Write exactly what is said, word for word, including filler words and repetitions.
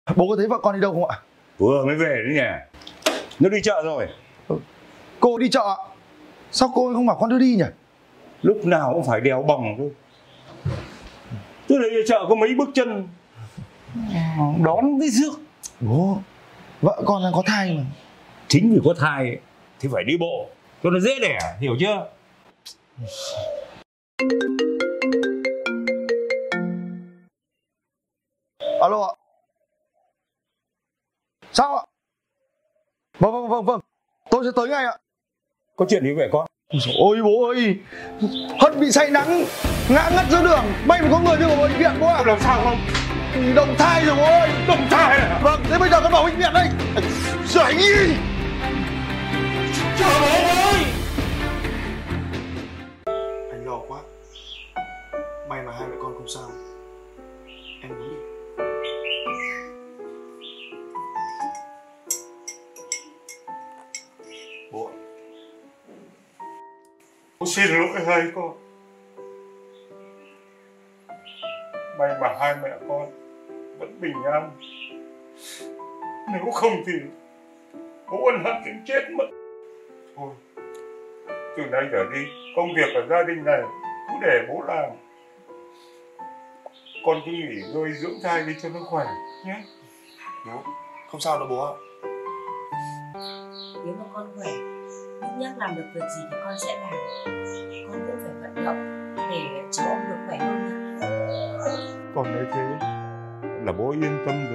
Bố có thấy vợ con đi đâu không ạ? Vừa mới về đấy nhỉ. Nó đi chợ rồi. Cô đi chợ ạ? Sao cô không bảo con đưa đi nhỉ? Lúc nào cũng phải đèo bòng thôi. Tôi đây chợ có mấy bước chân đón cái rước. Bố, vợ con đang có thai mà. Chính vì có thai thì phải đi bộ cho nó dễ đẻ, hiểu chưa? Alo ạ. Sao ạ? Vâng vâng vâng vâng, tôi sẽ tới ngay ạ. Có chuyện gì vậy con? Ôi bố ơi, Hân bị say nắng, ngã ngất giữa đường, may mà có người đưa vào bệnh viện bố ạ. Làm sao không? Đồng thai rồi bố ơi. Đồng thai à? Vâng, thế bây giờ con vào bệnh viện đây. Rảnh đi. Trời ơi! Anh lo quá. May mà hai mẹ con không sao. Em muốn đi. Bố ạ. Bố xin lỗi hai con. May mà hai mẹ con vẫn bình an. Nếu không thì bố ân hận đến chết mất. Thôi, từ nay trở đi, công việc ở gia đình này cứ để bố làm. Con cứ nghỉ ngơi dưỡng thai đi cho nó khỏe nhé. Bố, không sao đâu bố ạ. Nếu mà con khỏe, nhắc nhắc làm được việc gì thì con sẽ làm. Con cũng phải vận động để cháu ông được khỏe hơn nhé. Còn nói thế là bố yên tâm